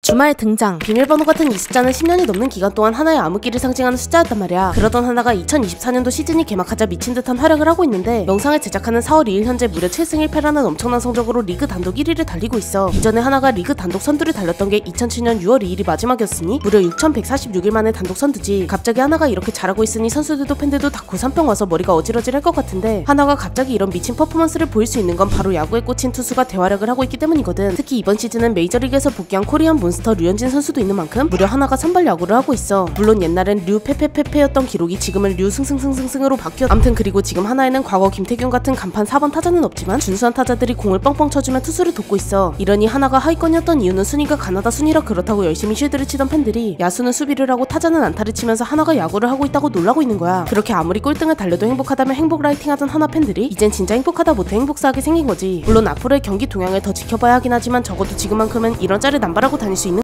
주말 등장. 비밀번호 같은 이 숫자는 10년이 넘는 기간 동안 하나의 암흑기를 상징하는 숫자였단 말이야. 그러던 하나가 2024년도 시즌이 개막하자 미친 듯한 활약을 하고 있는데, 영상을 제작하는 4월 2일 현재 무려 7승 1패라는 엄청난 성적으로 리그 단독 1위를 달리고 있어. 이전에 하나가 리그 단독 선두를 달렸던 게 2007년 6월 2일이 마지막이었으니 무려 6146일 만에 단독 선두지. 갑자기 하나가 이렇게 잘하고 있으니 선수들도 팬들도 다 고산병 와서 머리가 어질어질할 것 같은데, 하나가 갑자기 이런 미친 퍼포먼스를 보일 수 있는 건 바로 야구에 꽂힌 투수가 대활약을 하고 있기 때문이거든. 특히 이번 시즌은 메이저리그에서 복귀한 코리안 몬스터 류현진 선수도 있는 만큼 무려 하나가 선발 야구를 하고 있어. 물론 옛날엔 류 페페페페였던 기록이 지금은 류 승승승승으로 바뀌었. 암튼 그리고 지금 하나에는 과거 김태균 같은 간판 4번 타자는 없지만 준수한 타자들이 공을 뻥뻥 쳐주며 투수를 돕고 있어. 이러니 하나가 하위권이었던 이유는 순위가 가나다 순위라 그렇다고 열심히 쉴드를 치던 팬들이 야수는 수비를 하고 타자는 안타를 치면서 하나가 야구를 하고 있다고 놀라고 있는 거야. 그렇게 아무리 꼴등을 달려도 행복하다며 행복 라이팅 하던 하나 팬들이 이젠 진짜 행복하다 못해 행복사하게 생긴 거지. 물론 앞으로의 경기 동향을 더 지켜봐야 하긴 하지만 적어도 지금만큼은 이런 짤을 남발하고 다닐 수